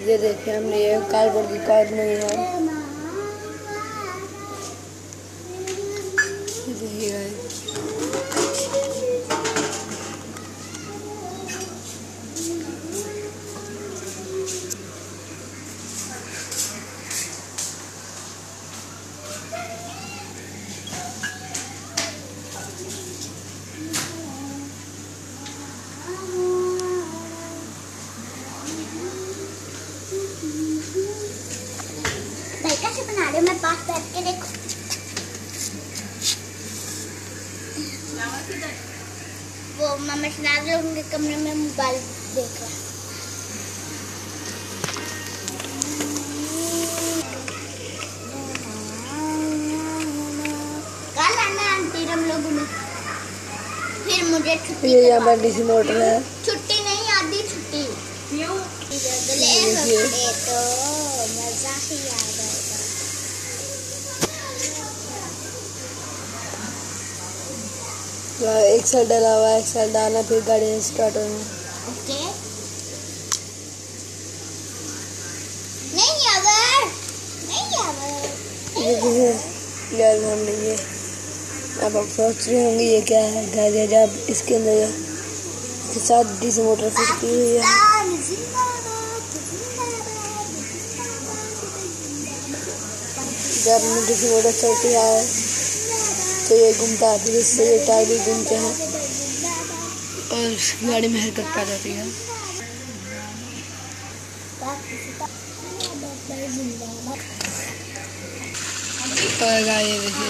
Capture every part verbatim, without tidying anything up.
ये देखिए हमने ये कार्डबोर्ड की कार बनाई है। देखिए कैसे बना रहे हो? मैं पास बैठ के देखो। वो मामा शनाज लोग उनके कमरे में मोबाइल देख रहा है। कल आना आंटी हम लोगों ने, फिर मुझे छुट्टी। ये यहाँ पर डीसी मोटर है। छुट्टी नहीं आधी छुट्टी। क्यों? तो मजा ही आ जाएगा। एक साइड डाला हुआ है, एक साइड डालना, फिर गाड़ी स्टार्ट होना। ओके। नहीं आवर, नहीं आवर। ये देखिए गाइस, हमने ये अब आप सोच रहे होंगे ये क्या है। गाइस जब इसके अंदर के साथ डीसी मोटर फिट की हुई है। जब डीसी मोटर चलती है तो ये घूमता है, फिर इससे ये टायर भी घूमते हैं और गाड़ी में हरकत पा जाती है। और ये देखिए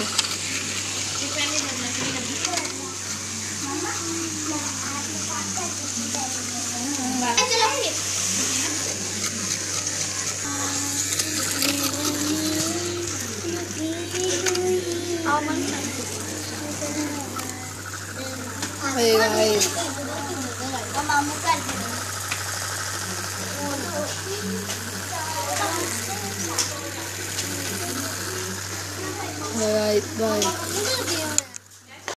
Alright, bye.